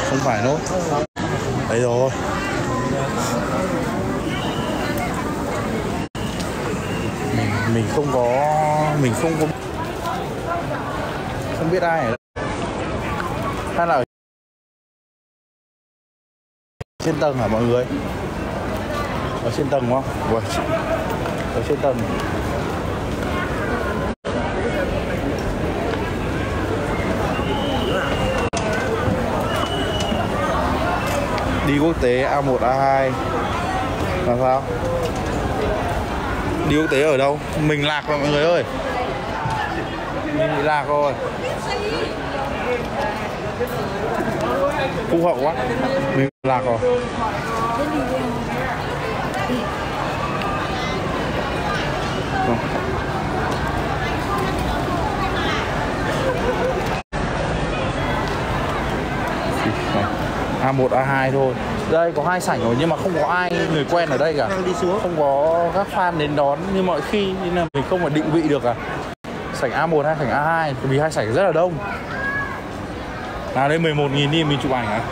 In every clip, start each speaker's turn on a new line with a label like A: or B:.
A: Không phải nốt. Đấy rồi. Mình không có không biết ai ở đây. Hay là ở trên tầng hả mọi người? Ở trên tầng đúng không? Ui, ở trên tầng. Đi quốc tế A1, A2 là sao? Đi quốc tế ở đâu? Mình lạc rồi mọi người ơi. Mình bị lạc rồi. Phúc hậu quá. Mình lạc rồi. A1, A2 thôi. Đây có 2 sảnh rồi nhưng mà không có ai người quen ở đây cả. Không có các fan đến đón như mọi khi nên là mình không phải định vị được à. Sảnh A1 hay sảnh A2 vì 2 sảnh rất là đông. Nào đây 11.000 đi mình chụp ảnh à.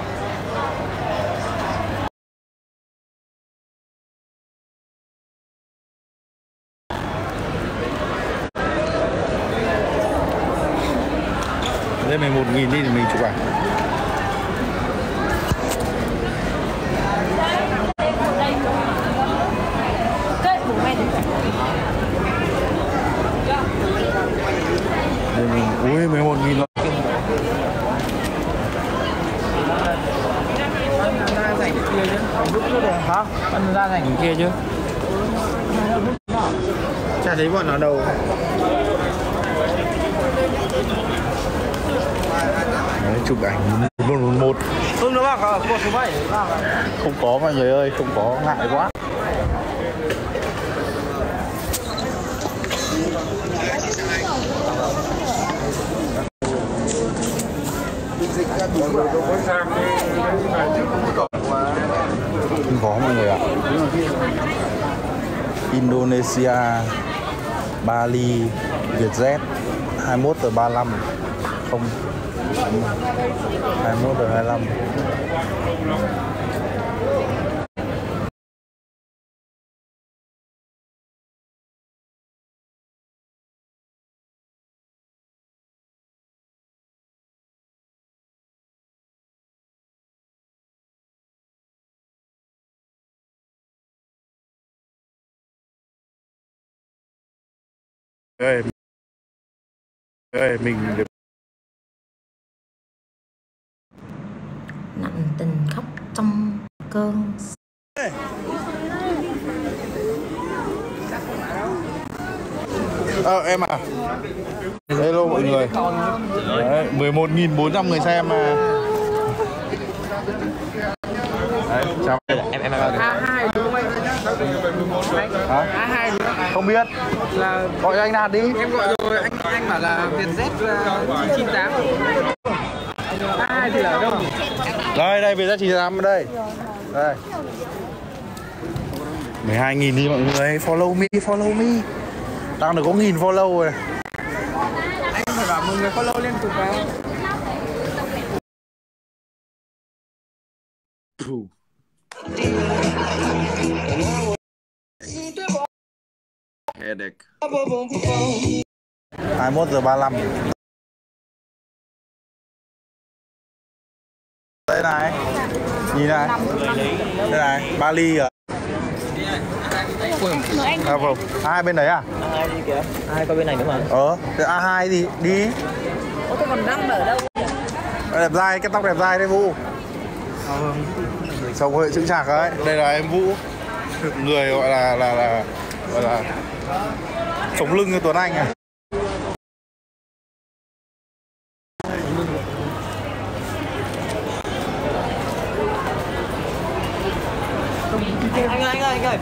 A: Đây 11.000 đi thì mình chụp ảnh. Đây mình, ui 11.000 rồi.
B: Ra rảnh kia chứ.
A: Hả? Anh ra rảnh kia chứ?
B: Chả thấy bọn nó đâu.
A: Đấy, chụp ảnh 111.
B: Không nó bảo có 1 số 7.
A: Không có mọi người ơi, không có, ngại quá. Không có mọi người ạ. Indonesia, Bali, Vietjet 21:35. Không 21:25. Mình
C: nặng tình khóc trong cơn.
A: Em à. Hello mọi người. 11.400 người xem mà. Đấy, chào em
B: A2 đúng không anh?
A: hả?
B: A2 đúng không?
A: Không biết.
B: Là
A: Gọi cho anh Đạt đi.
B: em gọi rồi, anh bảo là Vietjet 998. A2 thì là ở đâu?
A: Đây, Vietjet 998 ở đây. Đây. 12.000 đi mọi người, follow me. Đang được có 1.000 follow rồi.
B: Anh phải bảo mọi người follow liên tục vào.
A: Headache. 21:35. Đây này. Nhìn này. Đây này, Bali à? À vâng. Hai bên đấy à?
D: A2 đi kìa. A2 qua bên này nữa mà.
A: A2 thì đi.
D: Ủa thế còn răng ở đâu?
A: Đẹp dai, cái tóc đẹp dai đấy Vũ. Chồng hội chững chạc ấy. Đây là em Vũ. Người gọi là sống lưng như Tuấn Anh à.
D: Anh ơi.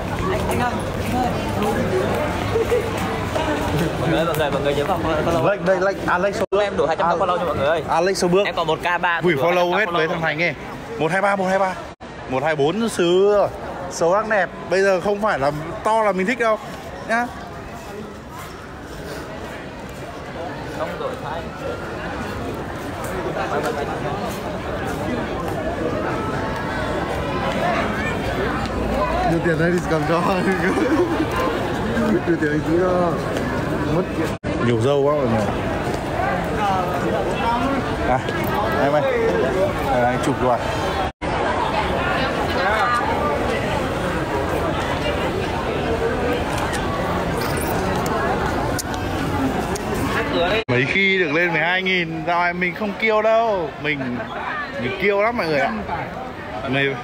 D: Mọi người nhớ vào follow.
A: Đây Alex số
D: Em đủ 200 follow cho mọi người ơi.
A: Alex số bước.
D: Em còn 1k3.
A: Gửi follow hết với thằng Thành nghe. 123. 124 xứ số đang đẹp. Bây giờ không phải là to là mình thích đâu nhá.
D: Không đổi thay.
E: tiền đây thì cầm cho. Đưa tiền anh tí đó. Mất tiền.
A: Nhiều dâu quá mọi người. À, em ơi. Anh chụp rồi. Mấy khi được lên 12.000 rồi mình không kêu đâu. Mình kêu lắm mọi người ạ. Mình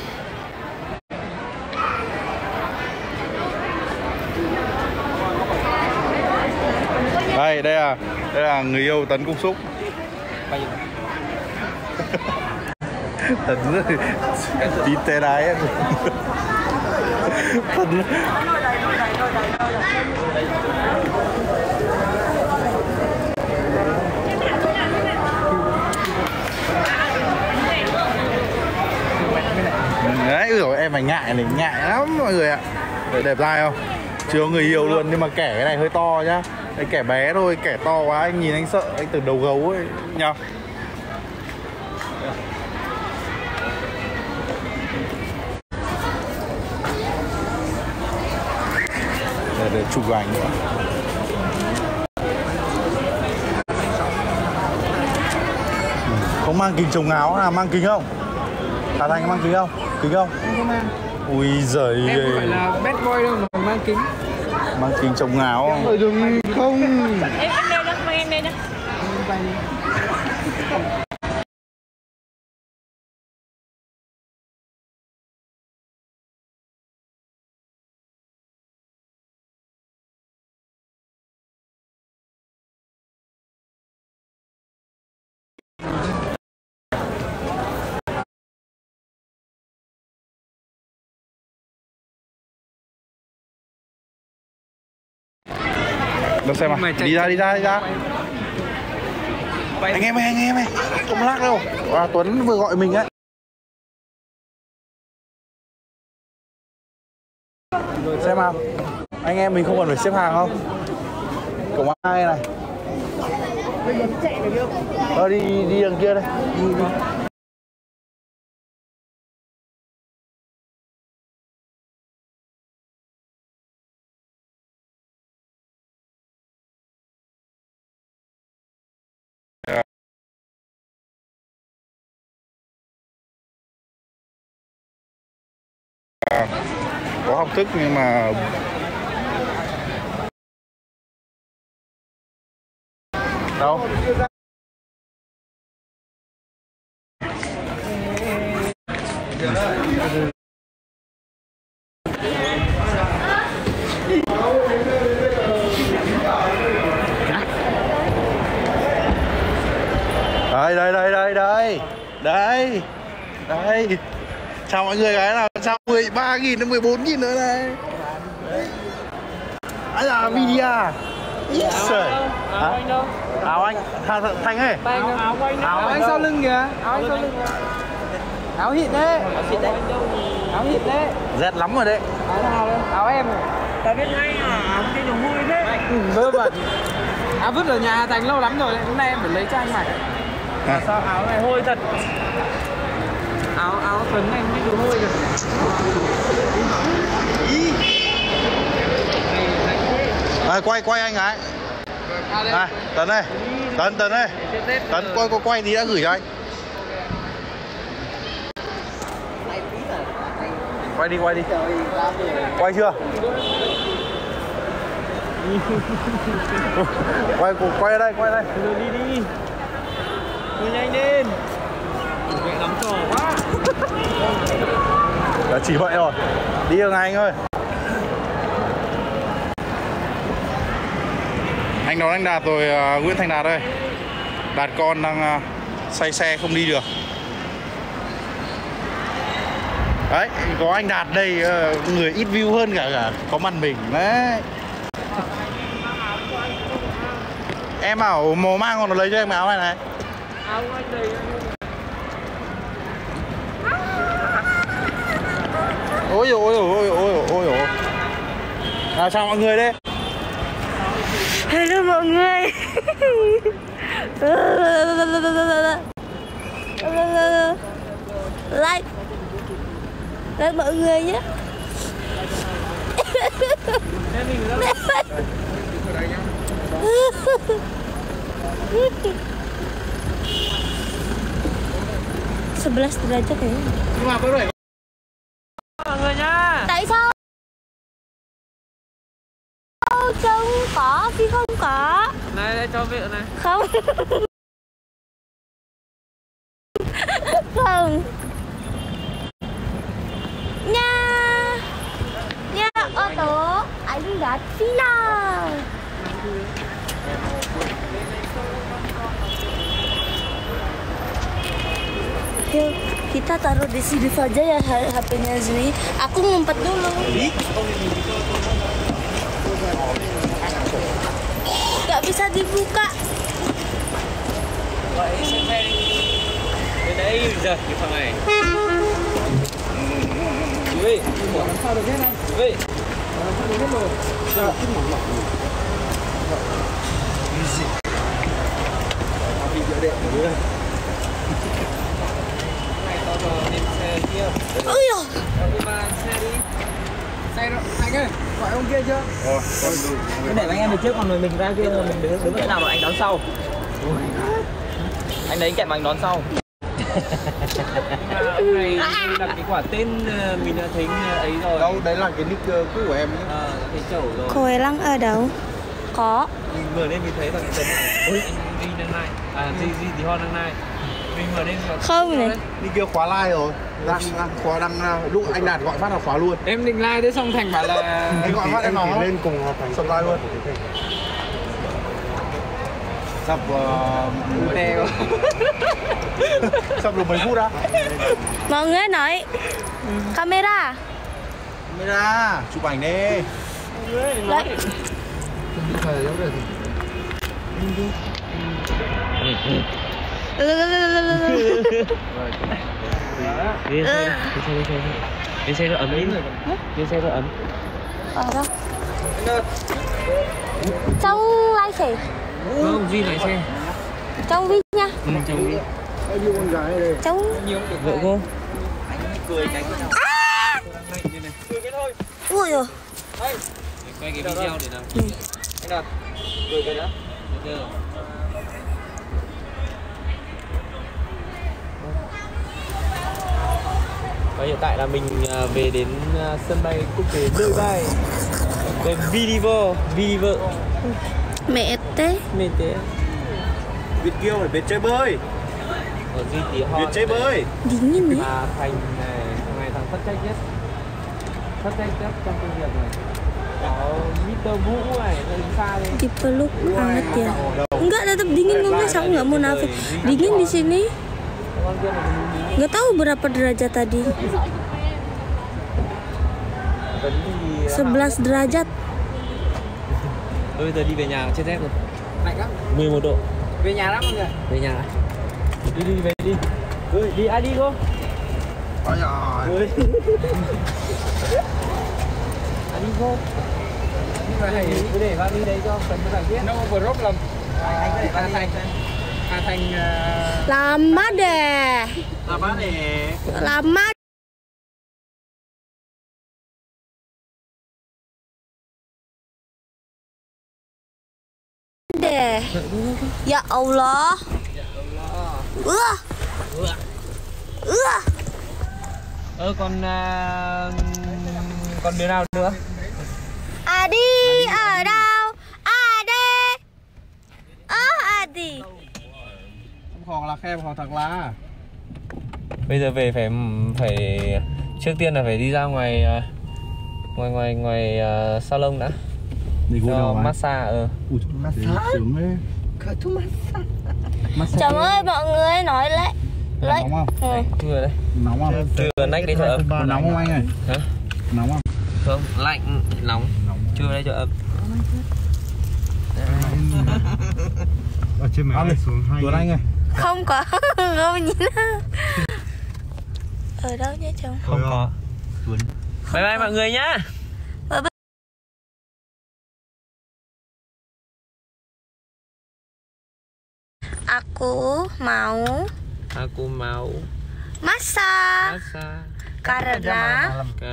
A: đây là người yêu Tấn Cung Súc. Tấn tí tê đái. Tấn đấy, rồi em phải ngại này, ngại lắm mọi người ạ. Đẹp trai không? Chưa có người yêu luôn, nhưng mà kẻ cái này hơi to nhá. Đây kẻ bé thôi, kẻ to quá anh nhìn anh sợ, anh tưởng đầu gấu ấy nhá. Để chụp ảnh nữa. Không mang kính chống áo à? Mang kính không? Hà Thành mang kính không? Kính không?
B: Không mang.
A: Ui giời.
B: Em không phải là bad boy đâu mà mang kính.
A: Mang kính chống áo không?
E: Ở đường không.
C: Em đây đó, mang em đây đó.
A: Đâu xem à? Đi ra. Anh em ơi, không lắc đâu. À, Tuấn vừa gọi mình ấy. Xem nào. Anh em mình không cần phải xếp hàng không? Cổng ai này. Đi đằng kia đây. Đi. Có học thức nhưng mà đâu đây. Chào mọi người cái nào, chào 13.000 đến 14.000 nữa đây. Anh là Media. Trời. Áo anh Thành ơi.
B: Áo anh sau lưng kìa. Áo hịn đấy.
A: Rét lắm rồi đấy.
B: Áo em rồi.
D: Tao biết ngay à, áo cái đồ hôi thế.
B: Vớ vẩn. Áo vứt ở nhà Thành lâu lắm rồi, hôm nay em phải lấy cho anh mặc.
D: Sao áo này hôi thật.
B: Áo Tuấn anh biết đồ hôi rồi.
A: Quay anh ấy. Tấn ơi. Tấn quay tí đã gửi cho anh. Quay đi. Quay chưa? Quay ở đây.
D: Rồi đi. Đi nhanh lên. Mẹ lắm trò quá.
A: Đã chỉ vậy rồi. Đi được ngay anh ơi. Anh đón anh Đạt rồi, Nguyễn Thành Đạt ơi. Đạt con đang say xe không đi được. Đấy, có anh Đạt đây, người ít view hơn cả có mặt mình đấy. Em bảo mồ mang còn nó lấy cho em áo này.
B: Áo anh đây.
A: Ôi dồi. Nào chào mọi người đây.
C: Hello mọi người. Like mọi người nhé. Sebelas derajat ya.
D: Mọi người nha.
C: Tại sao trông có khi không có?
D: Này đây cho vị này.
C: Không. Không. Nha. Nha ô tô anh đã phi nào. Yuk, kita taruh di sini saja ya HP-nya Zui. Aku ngumpet dulu. Gak bisa dibuka.
D: Đến đấy giờ cái phòng này. Vị. Vị.
C: Ôi giời.
B: Xe rồi, anh ơi, gọi ông kia chưa?
D: Cứ để anh em đi trước còn mình ra kia mình đứng chỗ nào rồi anh đón sau. Anh đấy kẹt mà anh đón sau. Ông này đặt cái quả tên mình đã thấy ấy rồi.
E: Đâu, đấy là cái nick cũ của em nhé.
D: Thấy chẩu rồi.
C: Khối lăng ở đâu? Có.
D: Mình vừa lên mình thấy thằng Tấn này. Ôi, anh Di đang này. À, Di Hon đang này. Mình vừa lên
C: Không này.
E: Đi kia khóa like rồi. Đang lúc anh Đạt gọi phát là khóa luôn.
B: Em định like thế xong Thành bảo là
E: Anh gọi phát em nói lên cùng Thành subscribe luôn. Sắp
B: đeo.
E: sắp được mấy phút đã.
C: Mọi người nói camera.
E: Camera, chụp ảnh đi.
C: Đấy.
D: Lên xe nó ấm đi. Lên xe nó ấm.
C: Ở đâu? Trong lai sỉ.
D: Không, Duy lái xe.
C: Trong vi nha.
D: Trong Duy.
C: Trong
D: Vợ cô.
B: cười cái cười cái thôi.
C: ui giời.
D: Quay cái video để nào.
B: Anh Đạt, cười cái đã.
D: Được. Và hiện tại là mình về đến sân bay quốc tế Nội Bài. Về vì vợ.
C: Mẹ té.
D: Mệt thế.
E: Việt Kiều phải biết chơi bơi.
D: Ở Duy tí ho.
E: Biết chơi bơi.
C: Dingin nih.
D: Mà Thành này, thằng này thằng thất trách nhất. Thất trách nhất trong công việc này. Có Mr. Vũ này, nó đứng xa đây.
C: Dipeluk hangat ya. Enggak, tetap dingin ngomongnya, aku nggak mau nafik. Dingin di sini. Nggak tahu berapa derajat tadi. 11 derajat.
D: Bây giờ đi về nhà chết rét rồi.
B: Lạnh lắm.
D: 11 độ.
B: Về nhà lắm mọi người.
D: Về nhà. Đi về đi. Đi ai đi cô?
E: Ôi giời.
D: Ai đi cô?
B: Nhưng mà Thành
D: Cứ để vali đấy cho cần giải quyết.
B: no problem. Anh có để Thành. Thành
C: Lama deh.
E: Apa nih?
C: Lama deh. Ya Allah.
D: Còn đứa nào nữa?
C: Adi ở đâu? Adi. Adi.
E: Hò là khe hò thật lá.
D: Bây giờ về phải trước tiên là phải đi ra ngoài salon đã. Cho massage.
E: Massage sướng đấy.
C: Trời ơi, mọi người nói lấy.
E: Nóng không?
D: Người đây.
E: Nóng không?
D: Trừ nách đi cho ấm.
E: Nóng không anh ơi?
D: Hả?
E: Nóng không?
D: Không, lạnh, nóng. Chưa đây cho ấm.
E: Ở trên máy này xuống hay. Tuấn Anh ơi.
C: Không có. Không nhìn. Ở đâu nhé chồng?
D: Không có.
E: Tuấn.
D: Bye bye mọi người nhá.
C: Aku mau Masa. Karena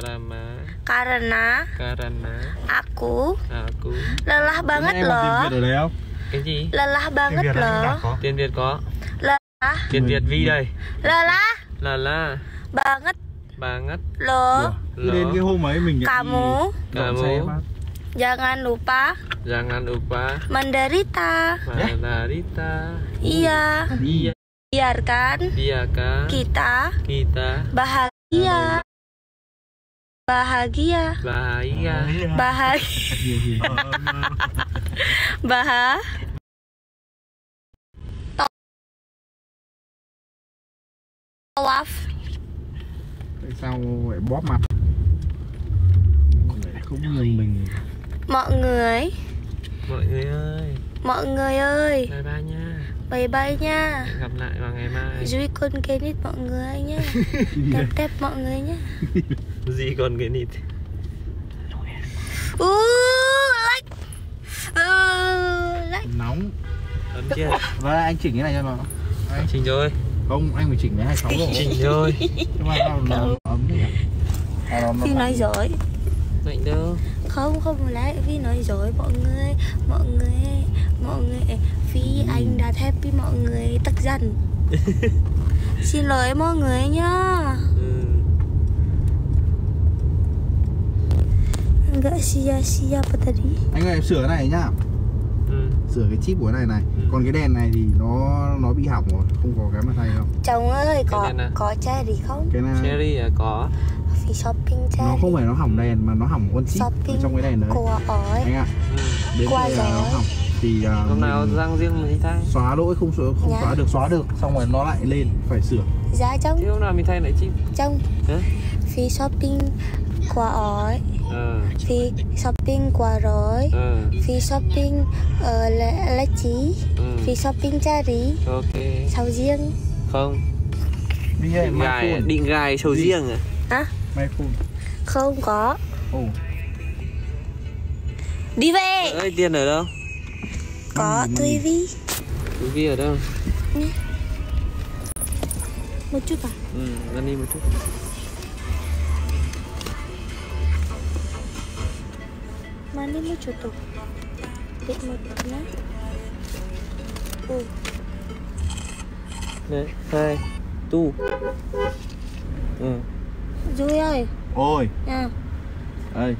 C: aku lelah banget loh.
D: Cái gì?
C: Lelah banget loh.
D: Tiếng Việt có.
C: Lelah.
D: Tiếng Việt Vi đây.
C: Lelah banget loh.
E: Đến cái hôm ấy mình
C: Kamu jangan lupa menderita. Iya. Biarkan kita bahagia. Tawaf.
E: Tại sao lại bóp mặt? Cũng như mình.
C: Mọi người ơi. Bye bye nha.
D: Hẹn gặp lại vào ngày mai.
C: Duy con cái nít mọi người nhé. Tép mọi người nhé.
D: Duy con cái nít.
C: Like.
E: Nóng.
D: Ấn chưa?
E: Và anh chỉnh cái này cho nó.
D: Chỉnh rồi.
E: Không, anh phải chỉnh cái 26 độ.
D: Chỉnh rồi.
E: Nhưng mà nó ấm nhỉ.
C: Phi nói dối.
D: Lạnh đâu.
C: Không lẽ Phi nói dối mọi người. Phi anh đã thép với mọi người tức giận. Xin lỗi mọi người nhá. Enggak sia-sia apa tadi?
E: Anh ơi em sửa cái này nhá. Sửa cái chip của cái này. Còn cái đèn này thì nó bị hỏng rồi, không có cái mà thay không?
C: Chồng ơi, có cherry không?
E: Cái này
D: cherry à, có.
C: Phi shopping cherry.
E: Nó không phải nó hỏng đèn mà nó hỏng con chip ở trong cái đèn đấy. Anh ạ. Đến đây là nó hỏng thì
D: hôm nào răng riêng mình thay.
E: Xóa lỗi không xóa được xong rồi nó lại lên phải sửa.
C: Dạ chồng.
D: Thế hôm nào mình thay lại chip?
C: Chồng. Phi shopping qua ỏi. Phi shopping qua rồi. Phi shopping lá chí. Phi shopping cherry.
D: Ok.
C: Sầu riêng.
D: Không. Định gài sầu riêng à?
C: Hả?
E: Mai-phone.
C: Không có. Đi về.
D: Ơi, tiền ở đâu?
C: Có túi Vi.
D: Túi Vi ở đâu?
C: Nè. Một chút à?
D: Ăn đi một chút.
C: Mana mau tutup? Dek mau tutup.
D: Đấy, 2 tu.
C: Duy ơi.
E: Ôi.
C: À.
E: Đây.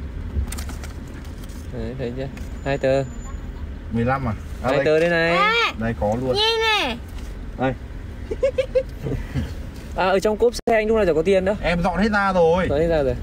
D: Đấy, thấy chưa? 2 tờ.
E: 15 à?
D: 2 tờ đây này.
E: Đây có luôn.
C: Nhìn nè.
E: Đây.
D: Ở trong cốp xe anh lúc nào chả có tiền đâu.
E: Em dọn hết ra rồi.
D: Dọn hết ra rồi.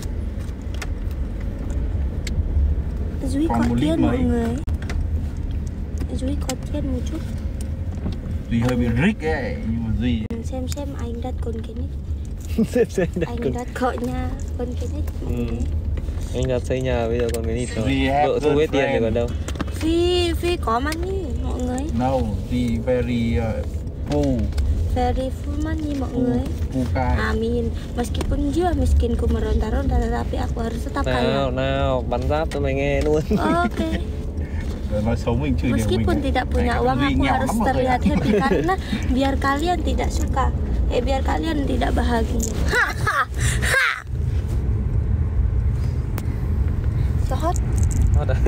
C: Duy có tiền mọi người. Duy có tiền một chút.
E: Duy hơi bị rich ấy, nhưng mà Duy
C: xem anh đặt con cái nít. Anh đặt cọ nhà con cái nít.
D: Anh đặt xây nhà bây giờ còn cái nít rồi. Vợ thu hết tiền rồi còn đâu.
C: Phi có money mọi người.
E: No, Duy very full.
C: Very full money mọi người.
E: Bukan.
C: Amin. Meskipun jiwa miskinku meronta-ronta, tetapi aku harus tetap kaya.
D: Nào, bắn giáp cho mày nghe luôn.
C: Ok.
E: Nói xấu mình chửi
C: Meskipun tidak punya uang, aku harus terlihat happy karena biar kalian tidak suka, biar kalian tidak bahagia. Ha. So hot.
D: Hot à?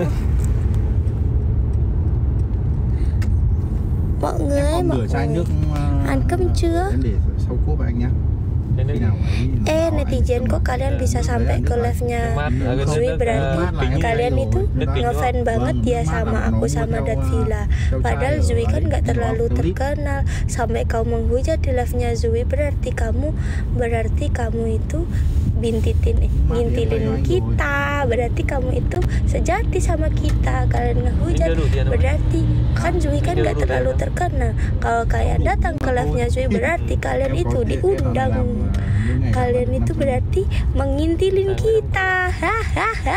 C: Mọi người,
E: rửa chai nước
C: ăn cơm chưa?
E: Em để sau cốp anh nhá.
C: Netizen kok kalian bisa sampai ke live-nya Zui, berarti kalian itu ngefan banget ya sama aku sama Dat Villa. Padahal Zui kan gak terlalu terkenal. Sampai kau menghujat di live-nya Zui, berarti kamu itu ngintilin kita. Berarti kamu itu sejati sama kita. Kalian ngehujat berarti kan Zui kan gak terlalu terkenal. Kalau kalian datang ke live-nya Zui, berarti kalian itu diundang. Kalian itu berarti mengintilin kita. Hahaha.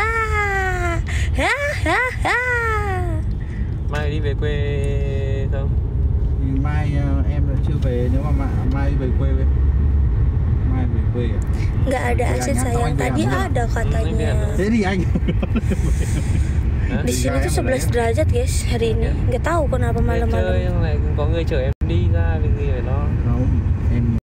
D: Mai đi về quê không?
E: Mai em đã chưa về, nếu mà mai về quê với. Mai về quê à?
C: Nggak ada asin sayang, tadi ada katanya.
E: Thế thì anh
C: Di sini tuh 11 derajat guys hari ini. Nggak tahu kenapa malam-malam.
D: Chơi này có người chở em đi ra việc gì